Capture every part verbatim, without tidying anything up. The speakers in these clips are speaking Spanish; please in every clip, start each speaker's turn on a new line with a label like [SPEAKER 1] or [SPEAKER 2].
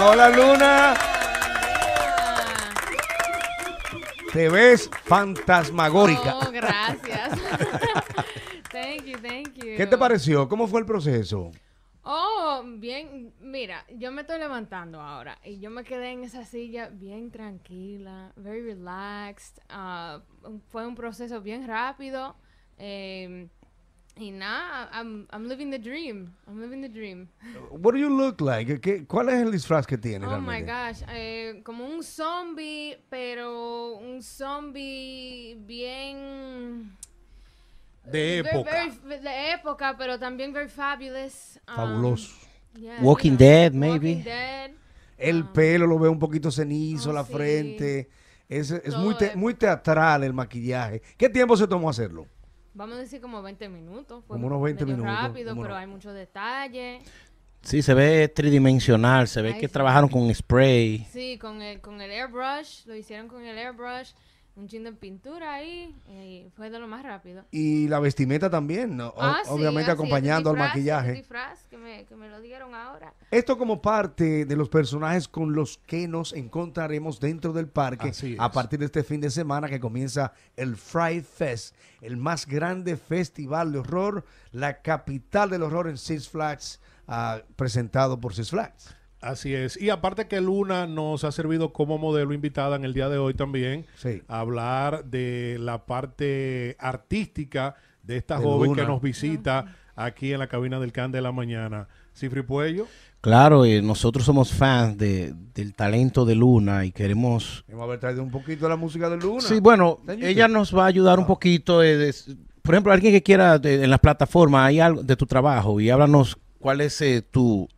[SPEAKER 1] hola Luna. Te ves fantasmagórica.
[SPEAKER 2] Oh, gracias. Thank you, thank you.
[SPEAKER 1] ¿Qué te pareció? ¿Cómo fue el proceso?
[SPEAKER 2] Oh, bien, mira, yo me estoy levantando ahora y yo me quedé en esa silla bien tranquila, very relaxed. Uh, fue un proceso bien rápido. Eh, y nada, I'm, I'm living the dream. I'm living the dream.
[SPEAKER 1] What do you look like? ¿Qué, ¿Cuál es el disfraz que tienes?
[SPEAKER 2] Oh
[SPEAKER 1] realmente?
[SPEAKER 2] my gosh, eh, como un zombie, pero un zombie bien...
[SPEAKER 1] De
[SPEAKER 2] Very,
[SPEAKER 1] época.
[SPEAKER 2] very- de época, pero también very fabulous. Um,
[SPEAKER 1] Fabuloso.
[SPEAKER 2] yeah,
[SPEAKER 3] Walking
[SPEAKER 2] you know,
[SPEAKER 3] Dead, maybe.
[SPEAKER 2] Walking Dead.
[SPEAKER 1] El
[SPEAKER 2] um,
[SPEAKER 1] pelo lo veo un poquito cenizo,
[SPEAKER 2] oh,
[SPEAKER 1] la
[SPEAKER 2] sí.
[SPEAKER 1] frente. Es, es
[SPEAKER 2] Todo
[SPEAKER 1] muy, te-
[SPEAKER 2] es-
[SPEAKER 1] muy teatral el maquillaje. ¿Qué tiempo se tomó hacerlo?
[SPEAKER 2] Vamos a decir como veinte minutos. Fue
[SPEAKER 1] Como unos veinte
[SPEAKER 2] medio
[SPEAKER 1] minutos,
[SPEAKER 2] rápido,
[SPEAKER 1] como
[SPEAKER 2] pero
[SPEAKER 1] unos-
[SPEAKER 2] hay muchos detalles.
[SPEAKER 3] Sí, se ve tridimensional, se ve
[SPEAKER 2] Ay,
[SPEAKER 3] que
[SPEAKER 2] sí.
[SPEAKER 3] trabajaron con spray.
[SPEAKER 2] Sí, con el, con el airbrush, lo hicieron con el airbrush. Un chin de pintura ahí y fue de lo más rápido.
[SPEAKER 1] Y la vestimenta también, ¿no? O-
[SPEAKER 2] Ah, sí,
[SPEAKER 1] obviamente
[SPEAKER 2] así,
[SPEAKER 1] acompañando
[SPEAKER 2] ese
[SPEAKER 1] al
[SPEAKER 2] disfraz,
[SPEAKER 1] maquillaje.
[SPEAKER 2] ese disfraz que me, que me lo dieron ahora.
[SPEAKER 1] Esto como parte de los personajes con los que nos encontraremos dentro del parque
[SPEAKER 4] Así es.
[SPEAKER 1] a partir de este fin de semana que comienza el Fright Fest, el más grande festival de horror, la capital del horror en Six Flags, ah, presentado por Six Flags.
[SPEAKER 4] Así es. Y aparte que Luna nos ha servido como modelo invitada en el día de hoy también
[SPEAKER 1] Sí.
[SPEAKER 4] a hablar de la parte artística de esta
[SPEAKER 1] De
[SPEAKER 4] joven
[SPEAKER 1] Luna.
[SPEAKER 4] que nos visita aquí en la cabina del Can de la Mañana. Cifri Puello.
[SPEAKER 3] Claro, eh, nosotros somos fans de, del talento de Luna y queremos...
[SPEAKER 1] Vamos a haber traído un poquito de la música de Luna.
[SPEAKER 3] Sí, bueno,
[SPEAKER 1] Está en
[SPEAKER 3] ella
[SPEAKER 1] YouTube.
[SPEAKER 3] nos va a ayudar un poquito. eh, de- por ejemplo, alguien que quiera de- en las plataformas, hay algo de tu trabajo y háblanos cuál es eh, tu...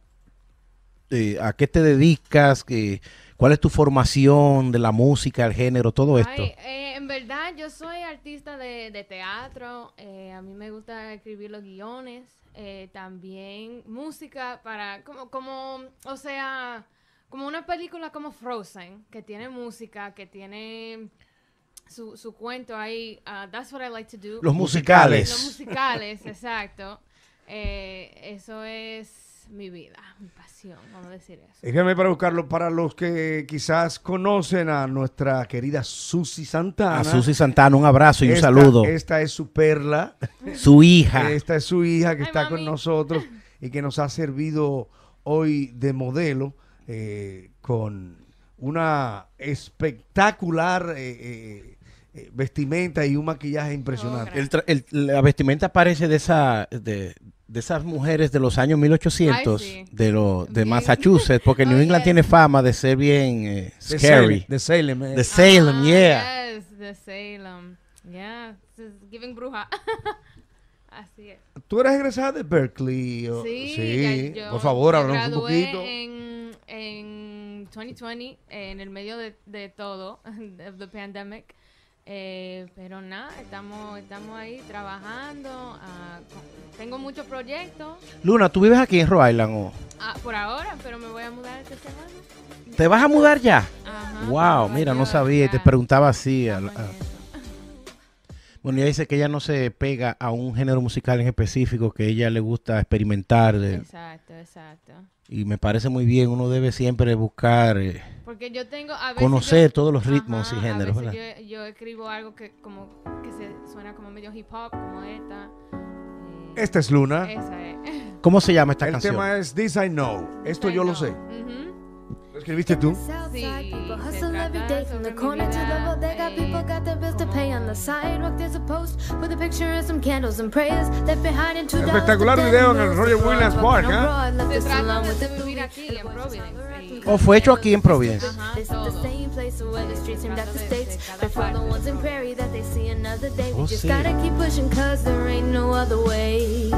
[SPEAKER 3] eh, a qué te dedicas, que, cuál es tu formación de la música, el género, todo esto.
[SPEAKER 2] Ay, eh, en verdad, yo soy artista de, de teatro. eh, a mí me gusta escribir los guiones. eh, también música para, como, como, o sea, como una película como Frozen, que tiene música, que tiene su, su cuento ahí. Uh, that's what I like to do.
[SPEAKER 3] Los musicales.
[SPEAKER 2] Los musicales, exacto. Eh, eso es mi vida, mi pasión, vamos a decir eso.
[SPEAKER 1] Déjame para buscarlo para los que quizás conocen a nuestra querida Susi Santana.
[SPEAKER 3] A Susi Santana, un abrazo y un
[SPEAKER 1] Esta-
[SPEAKER 3] saludo.
[SPEAKER 1] Esta es su perla.
[SPEAKER 3] Su hija.
[SPEAKER 1] Esta es su hija que
[SPEAKER 2] Ay,
[SPEAKER 1] está
[SPEAKER 2] mami.
[SPEAKER 1] con nosotros y que nos ha servido hoy de modelo eh, con una espectacular eh, eh, eh, vestimenta y un maquillaje impresionante.
[SPEAKER 2] Oh,
[SPEAKER 3] El tra- el- la vestimenta parece de esa de, de esas mujeres de los años mil ochocientos,
[SPEAKER 2] Ay, sí.
[SPEAKER 3] de lo de
[SPEAKER 2] Bien.
[SPEAKER 3] Massachusetts, porque New
[SPEAKER 2] Oh,
[SPEAKER 3] England
[SPEAKER 2] yes.
[SPEAKER 3] tiene fama de ser bien eh,
[SPEAKER 1] De
[SPEAKER 3] scary.
[SPEAKER 1] Salem, de Salem, eh.
[SPEAKER 3] De Salem,
[SPEAKER 2] Ah,
[SPEAKER 3] yeah.
[SPEAKER 2] Yes, de Salem. Yeah, this is giving bruja. Así es.
[SPEAKER 1] ¿Tú eres egresada de Berkeley? o-
[SPEAKER 2] Sí,
[SPEAKER 1] sí.
[SPEAKER 2] ya yo
[SPEAKER 1] Por favor,
[SPEAKER 2] me
[SPEAKER 1] háblanos un
[SPEAKER 2] gradué
[SPEAKER 1] poquito.
[SPEAKER 2] En, en veinte veinte, en el medio de, de todo, de the pandemic. Eh, pero nada, estamos, estamos ahí trabajando. ah, con- tengo muchos proyectos
[SPEAKER 3] Luna, ¿tú vives aquí en Rhode Island o
[SPEAKER 2] ah, por ahora, pero me voy a mudar esta semana.
[SPEAKER 3] te vas a mudar ya?
[SPEAKER 2] Ajá,
[SPEAKER 3] Wow,
[SPEAKER 2] Nueva
[SPEAKER 3] mira, no
[SPEAKER 2] York,
[SPEAKER 3] sabía y te
[SPEAKER 2] ya.
[SPEAKER 3] preguntaba así. a la-
[SPEAKER 2] Estamos
[SPEAKER 3] a-
[SPEAKER 2] en eso.
[SPEAKER 3] Bueno, ella dice que ella no se pega a un género musical en específico, que a ella le gusta experimentar de-
[SPEAKER 2] Exacto, exacto.
[SPEAKER 3] y me parece muy bien. Uno debe siempre buscar eh,
[SPEAKER 2] Porque yo tengo a veces
[SPEAKER 3] conocer
[SPEAKER 2] yo-
[SPEAKER 3] todos los ritmos
[SPEAKER 2] Ajá,
[SPEAKER 3] y géneros,
[SPEAKER 2] a
[SPEAKER 3] ¿verdad?
[SPEAKER 2] veces yo, yo escribo algo que como que se suena como medio hip hop, como esta. eh,
[SPEAKER 1] Esta es Luna.
[SPEAKER 2] Esa es.
[SPEAKER 3] ¿Cómo se llama esta
[SPEAKER 1] El
[SPEAKER 3] canción?
[SPEAKER 1] tema es This I Know. Esto yo lo sé.
[SPEAKER 2] Ujú.
[SPEAKER 1] ¿Lo escribiste tú?
[SPEAKER 2] Sí,
[SPEAKER 5] People
[SPEAKER 2] se
[SPEAKER 5] hustle every
[SPEAKER 2] trata
[SPEAKER 5] day from the
[SPEAKER 2] sobre mi
[SPEAKER 5] corner to the
[SPEAKER 2] vida,
[SPEAKER 5] bodega.
[SPEAKER 2] eh,
[SPEAKER 5] People got their bills to pay on the
[SPEAKER 2] como-
[SPEAKER 5] sidewalk. There's a post with a picture and some candles and prayers left behind in two dollars.
[SPEAKER 1] Espectacular video en el Roger Williams Park, ¿eh?
[SPEAKER 2] Se trata de vivir aquí en Providence. y-
[SPEAKER 3] ¿O fue hecho aquí en Providence?
[SPEAKER 2] Ajá,
[SPEAKER 5] This is the
[SPEAKER 2] todo.
[SPEAKER 5] same place where the streets seem
[SPEAKER 2] Trata
[SPEAKER 5] like the
[SPEAKER 2] de- de
[SPEAKER 5] states.
[SPEAKER 2] cada
[SPEAKER 5] They're for the
[SPEAKER 2] parte.
[SPEAKER 5] ones in Prairie that they see another day. We
[SPEAKER 3] Oh,
[SPEAKER 5] just
[SPEAKER 3] sí.
[SPEAKER 5] gotta keep pushing cause there ain't no other way.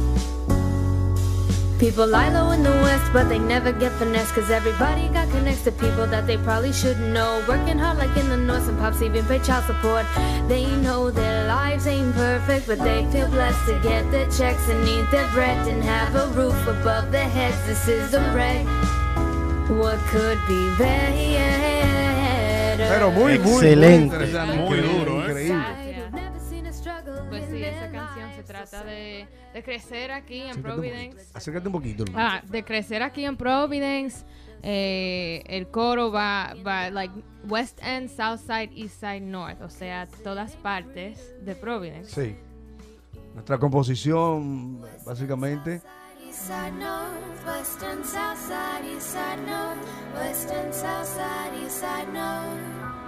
[SPEAKER 5] People lie low in the West, but they never get finesse. Cause everybody got connects to people that they probably shouldn't know. Working hard like in the North, some pops even pay child support. They know their lives ain't perfect, but they feel blessed to get their checks and eat their bread and have a roof above their heads. This is a wreck. What could be better?
[SPEAKER 1] Pero muy, muy,
[SPEAKER 3] Excelente.
[SPEAKER 1] muy interesante.
[SPEAKER 4] Muy
[SPEAKER 1] Increíble,
[SPEAKER 4] duro, ¿eh?
[SPEAKER 1] increíble.
[SPEAKER 5] I've never seen a struggle
[SPEAKER 2] Pues sí,
[SPEAKER 5] in
[SPEAKER 2] esa
[SPEAKER 5] their
[SPEAKER 2] canción se
[SPEAKER 5] lives.
[SPEAKER 2] trata de, de crecer aquí en
[SPEAKER 1] Acércate un poquito.
[SPEAKER 2] Providence.
[SPEAKER 1] Acércate un poquito. Luna.
[SPEAKER 2] Ah, de crecer aquí en Providence, eh, el coro va, va, like, West End, South Side, East Side, North. O sea, todas partes de Providence.
[SPEAKER 1] Sí. Nuestra composición, básicamente.
[SPEAKER 5] East side north, west and south side, east side north, west and south side, east side north.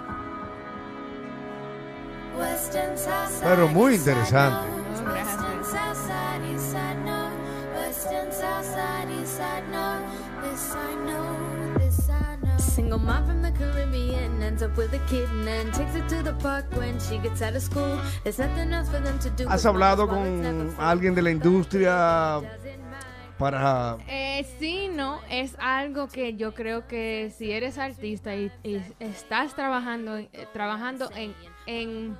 [SPEAKER 5] West and south side,
[SPEAKER 1] Pero muy
[SPEAKER 5] east side
[SPEAKER 1] interesante.
[SPEAKER 5] north, west and south side, east side north, west and south side, east side north. This I know, this I know. Single mom from the Caribbean ends up with a kitten and takes her to the park when she gets out of school. There's nothing else for them to do.
[SPEAKER 1] ¿Has hablado con alguien de la industria para...
[SPEAKER 2] Eh, sí, no, es algo que yo creo que si eres artista y, y estás trabajando, eh, trabajando en, en,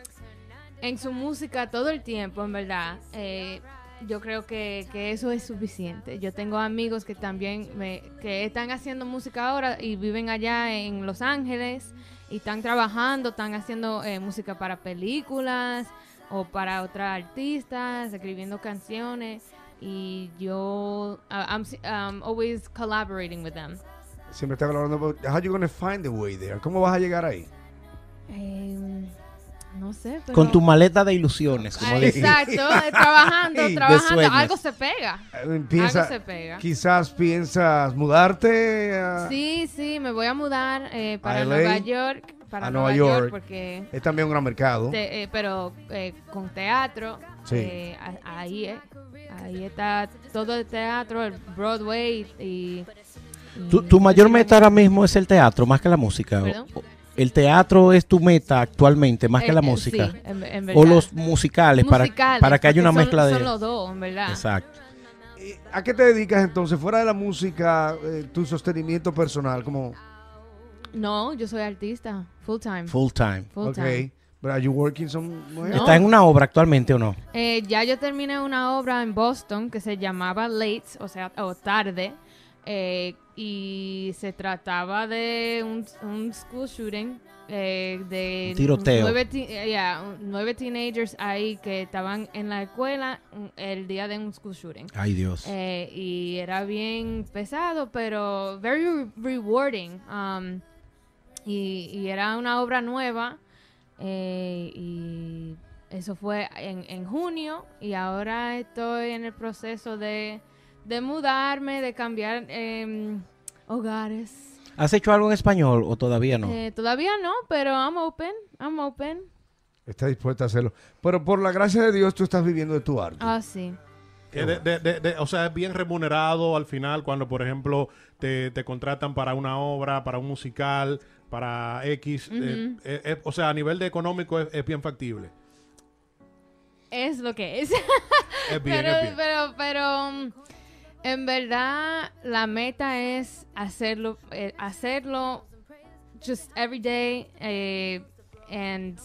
[SPEAKER 2] en su música todo el tiempo, en verdad, eh, yo creo que, que eso es suficiente. Yo tengo amigos que también me, que están haciendo música ahora y viven allá en Los Ángeles y están trabajando, están haciendo eh, música para películas o para otras artistas, escribiendo canciones. Y yo, uh, I'm um, always collaborating with them.
[SPEAKER 1] Siempre está hablando, how you gonna find the way there? ¿Cómo vas a llegar ahí?
[SPEAKER 2] Eh, no sé, pero...
[SPEAKER 3] Con tu maleta de ilusiones, como
[SPEAKER 2] Ah,
[SPEAKER 3] dije.
[SPEAKER 2] exacto, eh, trabajando,
[SPEAKER 3] De
[SPEAKER 2] trabajando,
[SPEAKER 3] sueños.
[SPEAKER 2] algo se pega.
[SPEAKER 1] Eh, Piensa,
[SPEAKER 2] Algo se pega.
[SPEAKER 1] Quizás piensas mudarte a,
[SPEAKER 2] Sí, sí, me voy a mudar eh, para
[SPEAKER 1] ¿A L A?
[SPEAKER 2] Nueva York, para
[SPEAKER 1] A
[SPEAKER 2] Nueva,
[SPEAKER 1] Nueva
[SPEAKER 2] York,
[SPEAKER 1] York.
[SPEAKER 2] porque,
[SPEAKER 1] es también un gran mercado.
[SPEAKER 2] te- eh, pero eh, con teatro,
[SPEAKER 1] Sí.
[SPEAKER 2] eh, a- ahí, eh, ahí está todo el teatro, el Broadway y... y
[SPEAKER 3] Tu, tu mayor meta ahora mismo es el teatro, más que la música. O-
[SPEAKER 2] ¿Perdón?
[SPEAKER 3] o- El teatro es tu meta actualmente, más que
[SPEAKER 2] Eh,
[SPEAKER 3] la
[SPEAKER 2] eh,
[SPEAKER 3] música.
[SPEAKER 2] sí, en- en
[SPEAKER 3] O
[SPEAKER 2] verdad.
[SPEAKER 3] los musicales, para,
[SPEAKER 2] Musicales,
[SPEAKER 3] para que haya una
[SPEAKER 2] porque son-
[SPEAKER 3] mezcla de...
[SPEAKER 2] Son los dos, en verdad.
[SPEAKER 3] Exacto.
[SPEAKER 1] Eh, ¿A qué te dedicas entonces? Fuera de la música, eh, tu sostenimiento personal, como,
[SPEAKER 2] No, yo soy artista, full time.
[SPEAKER 3] Full time.
[SPEAKER 2] Full
[SPEAKER 1] ok,
[SPEAKER 2] time.
[SPEAKER 1] but are you working somewhere?
[SPEAKER 2] No.
[SPEAKER 3] ¿Está en una obra actualmente o no?
[SPEAKER 2] Eh, ya yo terminé una obra en Boston que se llamaba Late, o sea, o tarde, eh, y se trataba de un, un school shooting, eh, de
[SPEAKER 3] Un tiroteo.
[SPEAKER 2] Nueve, ti- eh, yeah, un- nueve teenagers ahí que estaban en la escuela mm, el día de un school shooting.
[SPEAKER 3] Ay, Dios.
[SPEAKER 2] Eh, y era bien pesado, pero very re- rewarding. Um, y, y era una obra nueva. eh, y eso fue en, en junio. Y ahora estoy en el proceso de, de mudarme, de cambiar em, hogares.
[SPEAKER 3] ¿Has hecho algo en español o todavía no?
[SPEAKER 2] Eh, todavía no, pero I'm open. I'm open.
[SPEAKER 1] Está dispuesta a hacerlo. Pero por la gracia de Dios, tú estás viviendo de tu arte.
[SPEAKER 2] Ah, sí.
[SPEAKER 4] Que de- de- de- de- o sea, es bien remunerado al final cuando, por ejemplo, te, te contratan para una obra, para un musical, para X. eh,
[SPEAKER 2] Ujú.
[SPEAKER 4] eh, eh, o sea, a nivel de económico es, es bien factible.
[SPEAKER 2] Es lo que es.
[SPEAKER 4] Es bien,
[SPEAKER 2] pero,
[SPEAKER 4] es bien.
[SPEAKER 2] pero, pero, um, en verdad, la meta es hacerlo, eh, hacerlo just every day, eh, and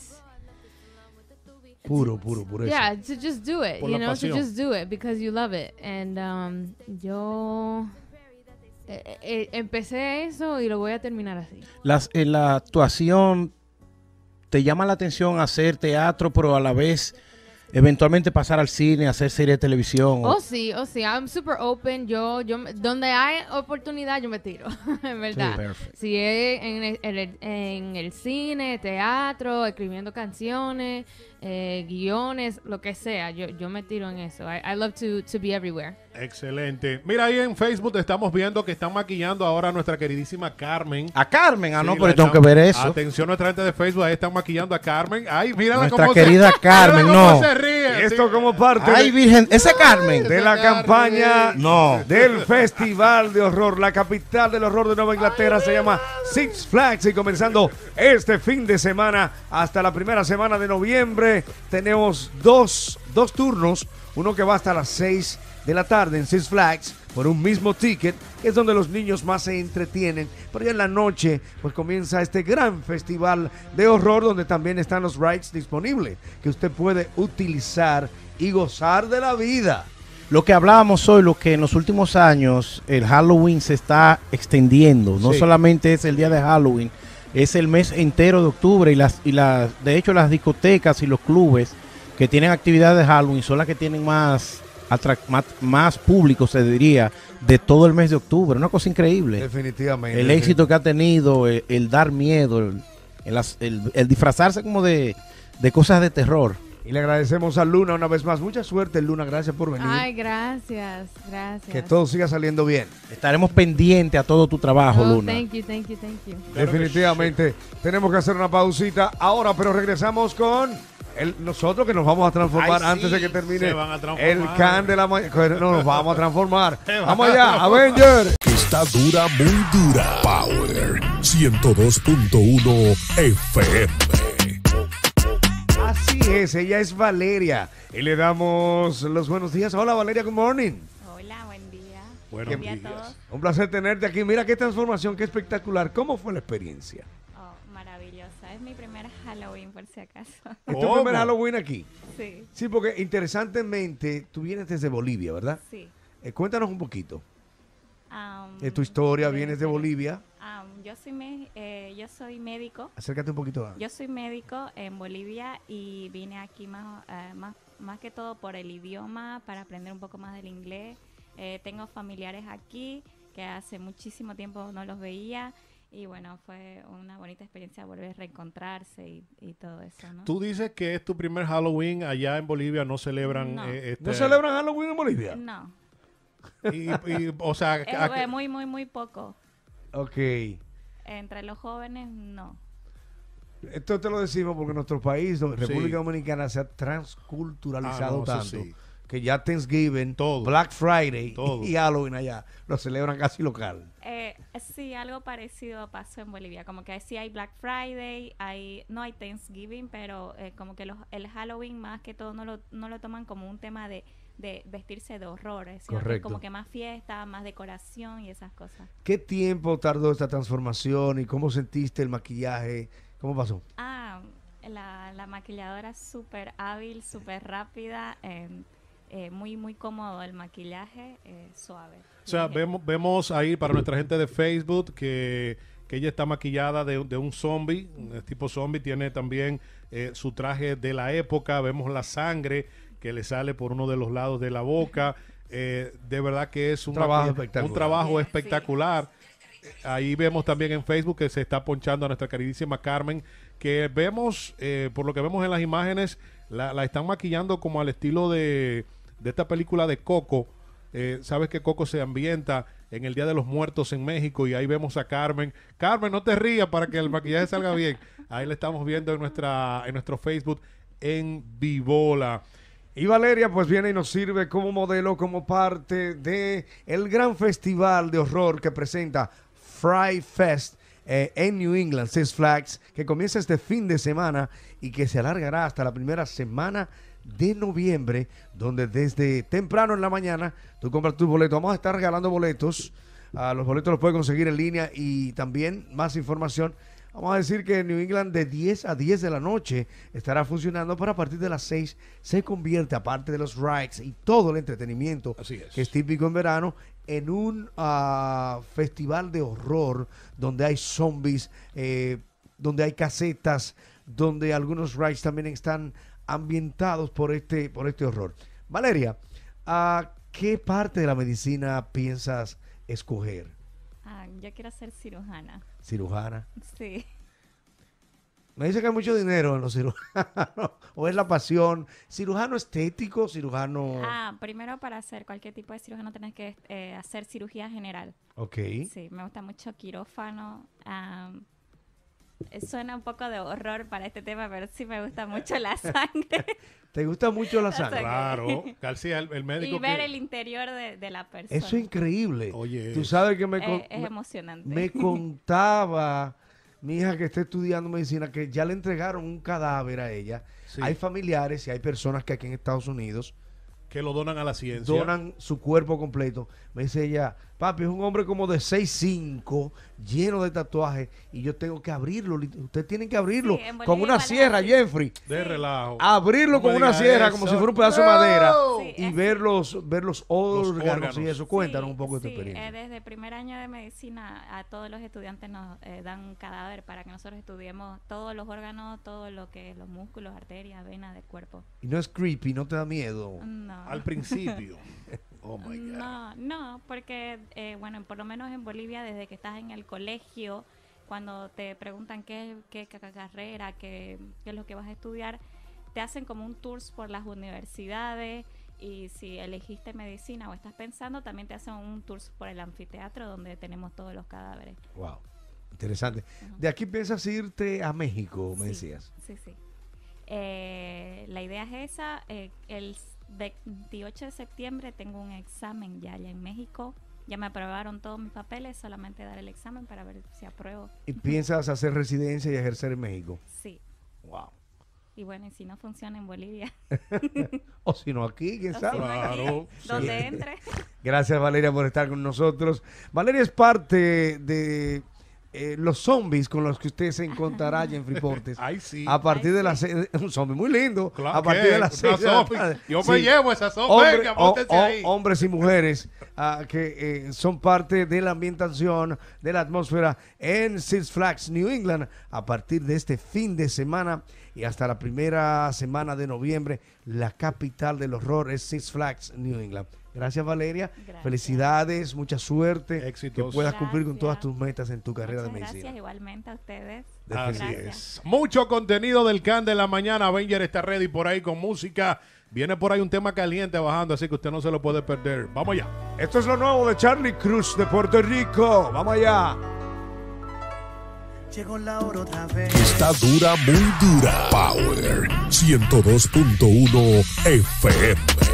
[SPEAKER 1] Puro, puro, puro.
[SPEAKER 2] yeah, to just do it,
[SPEAKER 4] Por
[SPEAKER 2] you
[SPEAKER 4] la
[SPEAKER 2] know,
[SPEAKER 4] pasión.
[SPEAKER 2] to just do it because you love it. And um, yo eh, eh, empecé eso y lo voy a terminar así.
[SPEAKER 3] Las, en la actuación, ¿te llama la atención hacer teatro, pero a la vez eventualmente pasar al cine, hacer serie de televisión? o-
[SPEAKER 2] Oh sí, oh sí, I'm super open. Yo, yo, me- donde hay oportunidad yo me tiro, en verdad.
[SPEAKER 3] Perfecto.
[SPEAKER 2] Si es en el, en el- en el cine, teatro, escribiendo canciones, eh, guiones, lo que sea, yo, yo me tiro en eso. I, I love to, to be everywhere.
[SPEAKER 4] Excelente. Mira, ahí en Facebook estamos viendo que están maquillando ahora a nuestra queridísima Carmen.
[SPEAKER 3] A Carmen, ah,
[SPEAKER 4] Sí,
[SPEAKER 3] no,
[SPEAKER 4] la
[SPEAKER 3] pero tengo que
[SPEAKER 4] están-
[SPEAKER 3] ver eso.
[SPEAKER 4] Atención, nuestra gente de Facebook, ahí están maquillando a Carmen. Ay, mírala
[SPEAKER 3] Nuestra
[SPEAKER 4] cómo
[SPEAKER 3] querida
[SPEAKER 4] se,
[SPEAKER 3] Carmen,
[SPEAKER 4] mírala cómo
[SPEAKER 3] no.
[SPEAKER 4] se ríe.
[SPEAKER 1] Esto
[SPEAKER 4] sí.
[SPEAKER 1] como parte
[SPEAKER 3] Ay,
[SPEAKER 1] de,
[SPEAKER 3] Virgen, ese Carmen.
[SPEAKER 1] de la campaña
[SPEAKER 3] No.
[SPEAKER 1] del Festival de Horror. La capital del horror de Nueva Inglaterra se llama Six Flags y comenzando este fin de semana hasta la primera semana de noviembre tenemos dos, dos turnos. Uno que va hasta las seis de la tarde en Six Flags por un mismo ticket, que es donde los niños más se entretienen. Pero ya en la noche pues comienza este gran festival de horror donde también están los rides disponibles que usted puede utilizar y gozar de la vida.
[SPEAKER 3] Lo que hablábamos hoy, lo que en los últimos años el Halloween se está extendiendo. No
[SPEAKER 1] Sí.
[SPEAKER 3] solamente es el día de Halloween, es el mes entero de octubre y las y las de hecho las discotecas y los clubes que tienen actividades de Halloween son las que tienen más atrac- más, más público, se diría, de todo el mes de octubre. Una cosa increíble.
[SPEAKER 1] Definitivamente.
[SPEAKER 3] El éxito que ha tenido, el, el dar miedo, el, el, el- el disfrazarse como de, de cosas de terror.
[SPEAKER 1] Y le agradecemos a Luna una vez más. Mucha suerte, Luna. Gracias por venir.
[SPEAKER 2] Ay, gracias, gracias.
[SPEAKER 1] Que todo siga saliendo bien.
[SPEAKER 3] Estaremos pendientes a todo tu trabajo,
[SPEAKER 2] Oh,
[SPEAKER 3] Luna.
[SPEAKER 2] thank you, thank you, thank you.
[SPEAKER 4] Claro que
[SPEAKER 1] Definitivamente. Tenemos que hacer una pausita ahora, pero regresamos con el, nosotros que nos vamos a transformar
[SPEAKER 3] Ay,
[SPEAKER 1] antes
[SPEAKER 3] sí,
[SPEAKER 1] de que termine
[SPEAKER 4] se van a transformar.
[SPEAKER 1] el can de la mañana. No, nos vamos a transformar.
[SPEAKER 4] Se van
[SPEAKER 1] Vamos
[SPEAKER 4] a
[SPEAKER 1] allá,
[SPEAKER 4] transformar.
[SPEAKER 1] Avenger.
[SPEAKER 6] Está dura, muy dura. Power ciento dos punto uno F M.
[SPEAKER 1] Así es, ella es Valeria. Y le damos los buenos días. Hola, Valeria, good morning.
[SPEAKER 7] Hola, buen día.
[SPEAKER 4] Buenos
[SPEAKER 7] buen día
[SPEAKER 4] días.
[SPEAKER 7] a todos.
[SPEAKER 1] Un placer tenerte aquí. Mira qué transformación, qué espectacular. ¿Cómo fue la experiencia?
[SPEAKER 7] Oh, maravillosa. Es mi primer Halloween, por si acaso.
[SPEAKER 1] ¿Es tu
[SPEAKER 4] ¿Cómo?
[SPEAKER 1] primer Halloween aquí?
[SPEAKER 7] Sí,
[SPEAKER 1] Sí, porque interesantemente tú vienes desde Bolivia, ¿verdad?
[SPEAKER 7] sí.
[SPEAKER 1] Eh, cuéntanos un poquito
[SPEAKER 7] Um,
[SPEAKER 1] de tu historia.
[SPEAKER 7] de-
[SPEAKER 1] Vienes de Bolivia.
[SPEAKER 7] um, yo, soy me- eh, yo soy médico.
[SPEAKER 1] Acércate un poquito. a-
[SPEAKER 7] Yo soy médico en Bolivia y vine aquí más, eh, más, más que todo por el idioma, para aprender un poco más del inglés. Eh, tengo familiares aquí que hace muchísimo tiempo no los veía. Y bueno, fue una bonita experiencia volver a reencontrarse y, y todo eso, ¿no?
[SPEAKER 4] Tú dices que es tu primer Halloween allá en Bolivia, no celebran
[SPEAKER 7] No.
[SPEAKER 4] eh, este,
[SPEAKER 1] ¿No celebran Halloween en Bolivia?
[SPEAKER 7] No,
[SPEAKER 4] y, y, o sea,
[SPEAKER 7] es
[SPEAKER 4] ¿a qué-
[SPEAKER 7] eh, muy, muy, muy poco.
[SPEAKER 1] Ok.
[SPEAKER 7] Entre los jóvenes, no.
[SPEAKER 1] Esto te lo decimos porque nuestro país, do- República
[SPEAKER 4] Sí.
[SPEAKER 1] Dominicana, se ha transculturalizado
[SPEAKER 4] Ah, no, eso
[SPEAKER 1] tanto
[SPEAKER 4] sí.
[SPEAKER 1] que ya Thanksgiving,
[SPEAKER 4] Todo.
[SPEAKER 1] Black Friday
[SPEAKER 4] Todo.
[SPEAKER 1] y Halloween allá lo celebran casi local.
[SPEAKER 7] Eh, sí, algo parecido pasó en Bolivia. Como que sí hay Black Friday, hay no hay Thanksgiving, pero eh, como que los, el Halloween más que todo no lo, no lo toman como un tema de, de vestirse de horrores, sino que
[SPEAKER 1] Correcto.
[SPEAKER 7] como que más fiesta, más decoración y esas cosas.
[SPEAKER 1] ¿Qué tiempo tardó esta transformación y cómo sentiste el maquillaje? ¿Cómo pasó?
[SPEAKER 7] Ah, la, la maquilladora súper hábil, súper rápida, eh, eh, muy, muy cómodo el maquillaje, eh, suave.
[SPEAKER 4] O sea,
[SPEAKER 7] Ligero.
[SPEAKER 4] vemos, vemos ahí para nuestra gente de Facebook que, que ella está maquillada de, de un zombie, un tipo zombie, tiene también eh, su traje de la época, vemos la sangre que le sale por uno de los lados de la boca. Eh, de verdad que es un,
[SPEAKER 1] Trabajo
[SPEAKER 4] maqui-
[SPEAKER 1] espectacular.
[SPEAKER 4] un trabajo
[SPEAKER 7] Sí,
[SPEAKER 4] espectacular. Eh, Ahí vemos también en Facebook que se está ponchando a nuestra queridísima Carmen, que vemos, eh, por lo que vemos en las imágenes, la, la están maquillando como al estilo de, de esta película de Coco. Eh, sabes que Coco se ambienta en el Día de los Muertos en México y ahí vemos a Carmen. Carmen, no te rías para que el maquillaje salga bien. Ahí la estamos viendo en nuestra en nuestro Facebook en Vivola.
[SPEAKER 1] Y Valeria pues viene y nos sirve como modelo, como parte de el gran festival de horror que presenta Fright Fest eh, en New England, Six Flags, que comienza este fin de semana y que se alargará hasta la primera semana de noviembre, donde desde temprano en la mañana tú compras tus boletos. Vamos a estar regalando boletos. Ah, los boletos los puedes conseguir en línea y también más información. Vamos a decir que en New England de diez a diez de la noche estará funcionando, pero a partir de las seis se convierte, aparte de los rides y todo el entretenimiento
[SPEAKER 4] Así es.
[SPEAKER 1] que es típico en verano, en un ah, festival de horror donde hay zombies, eh, donde hay casetas, donde algunos rides también están ambientados por este, por este horror. Valeria, ¿a qué parte de la medicina piensas escoger?
[SPEAKER 7] Ah, yo quiero ser cirujana.
[SPEAKER 1] ¿Cirujana?
[SPEAKER 7] Sí.
[SPEAKER 1] Me dice que hay mucho dinero en los cirujanos, o es la pasión. ¿Cirujano estético? ¿Cirujano...?
[SPEAKER 7] Ah, primero para hacer cualquier tipo de cirujano tienes que eh, hacer cirugía general.
[SPEAKER 1] Ok.
[SPEAKER 7] Sí, me gusta mucho quirófano. am, eh, suena un poco de horror para este tema, pero sí me gusta mucho la sangre.
[SPEAKER 1] ¿Te gusta mucho la sangre?
[SPEAKER 4] Claro, García, el, el médico
[SPEAKER 7] y ver
[SPEAKER 4] que-
[SPEAKER 7] el interior de, de la persona.
[SPEAKER 1] Eso es increíble.
[SPEAKER 4] Oye,
[SPEAKER 1] Tú sabes que me,
[SPEAKER 7] Eh,
[SPEAKER 1] con-
[SPEAKER 7] es
[SPEAKER 1] me-
[SPEAKER 7] emocionante.
[SPEAKER 1] me contaba mi hija que está estudiando medicina que ya le entregaron un cadáver a ella.
[SPEAKER 4] Sí.
[SPEAKER 1] Hay familiares y hay personas que aquí en Estados Unidos
[SPEAKER 4] que lo donan a la ciencia.
[SPEAKER 1] donan su cuerpo completo. Me dice ella, papi, es un hombre como de seis cinco, lleno de tatuajes, y yo tengo que abrirlo. Ustedes tienen que abrirlo
[SPEAKER 7] Sí, en Bolivia
[SPEAKER 1] con una
[SPEAKER 7] igual es
[SPEAKER 1] sierra,
[SPEAKER 7] así.
[SPEAKER 1] Jeffrey.
[SPEAKER 4] De relajo.
[SPEAKER 1] Abrirlo
[SPEAKER 4] No
[SPEAKER 1] con
[SPEAKER 4] me
[SPEAKER 1] una
[SPEAKER 4] digas
[SPEAKER 1] sierra,
[SPEAKER 4] eso.
[SPEAKER 1] como si fuera un pedazo de madera,
[SPEAKER 7] Sí,
[SPEAKER 1] y
[SPEAKER 7] es-
[SPEAKER 1] ver los, ver los órganos,
[SPEAKER 4] órganos.
[SPEAKER 1] y eso. Cuéntanos
[SPEAKER 7] Sí,
[SPEAKER 1] un poco de tu
[SPEAKER 7] sí,
[SPEAKER 1] experiencia.
[SPEAKER 7] eh, desde primer año de medicina a todos los estudiantes nos eh, dan un cadáver para que nosotros estudiemos todos los órganos, todo lo que es los músculos, arterias, venas del cuerpo.
[SPEAKER 1] Y no es creepy, no te da miedo.
[SPEAKER 7] No.
[SPEAKER 4] Al principio. Oh my God.
[SPEAKER 7] No, no, porque, eh, bueno, por lo menos en Bolivia, desde que estás en el colegio, cuando te preguntan qué, qué ca- carrera, qué, qué es lo que vas a estudiar, te hacen como un tour por las universidades, y si elegiste medicina o estás pensando, también te hacen un tour por el anfiteatro donde tenemos todos los cadáveres.
[SPEAKER 1] Wow, interesante.
[SPEAKER 7] Ujú.
[SPEAKER 1] De aquí piensas irte a México, me
[SPEAKER 7] Sí,
[SPEAKER 1] decías.
[SPEAKER 7] Sí, sí. Eh, la idea es esa. eh, el veintiocho de septiembre tengo un examen ya allá en México. Ya me aprobaron todos mis papeles, solamente dar el examen para ver si apruebo.
[SPEAKER 1] ¿Y piensas hacer residencia y ejercer en México?
[SPEAKER 7] Sí.
[SPEAKER 1] Wow.
[SPEAKER 7] Y bueno, y si no funciona en Bolivia,
[SPEAKER 1] O si no aquí, quién
[SPEAKER 7] o
[SPEAKER 1] sabe.
[SPEAKER 7] si no aquí,
[SPEAKER 4] Claro,
[SPEAKER 7] donde
[SPEAKER 4] sí.
[SPEAKER 7] entre.
[SPEAKER 1] Gracias, Valeria, por estar con nosotros. Valeria es parte de eh, los zombies con los que usted se encontrará allá en Friportes.
[SPEAKER 4] Ay, sí.
[SPEAKER 1] A partir
[SPEAKER 7] Ay,
[SPEAKER 1] de las
[SPEAKER 7] sí.
[SPEAKER 1] seis, un zombie muy lindo.
[SPEAKER 4] Claro
[SPEAKER 1] a partir
[SPEAKER 4] que,
[SPEAKER 1] de las
[SPEAKER 4] una
[SPEAKER 1] seis de la
[SPEAKER 4] zombie.
[SPEAKER 1] tarde.
[SPEAKER 4] Yo me
[SPEAKER 1] Sí.
[SPEAKER 4] llevo esa zombie.
[SPEAKER 1] Hombre-
[SPEAKER 4] Venga,
[SPEAKER 1] o-
[SPEAKER 4] móntese
[SPEAKER 1] o-
[SPEAKER 4] ahí.
[SPEAKER 1] hombres y mujeres ah, que eh, son parte de la ambientación, de la atmósfera en Six Flags New England a partir de este fin de semana y hasta la primera semana de noviembre. La capital del horror es Six Flags New England. Gracias, Valeria.
[SPEAKER 7] Gracias.
[SPEAKER 1] Felicidades, mucha suerte.
[SPEAKER 4] Éxitos.
[SPEAKER 1] Que puedas cumplir con
[SPEAKER 7] Gracias.
[SPEAKER 1] todas tus metas en tu carrera
[SPEAKER 7] Muchas
[SPEAKER 1] de
[SPEAKER 7] gracias
[SPEAKER 1] medicina.
[SPEAKER 7] igualmente a ustedes.
[SPEAKER 4] Así
[SPEAKER 7] Gracias.
[SPEAKER 4] es. Mucho contenido del Can de la mañana. Avenger está ready por ahí con música. Viene por ahí un tema caliente bajando, así que usted no se lo puede perder. Vamos allá.
[SPEAKER 1] Esto es lo nuevo de Charlie Cruz de Puerto Rico. Vamos allá.
[SPEAKER 8] Llegó la hora otra vez.
[SPEAKER 6] Está dura, muy dura. Power ciento dos punto uno F M.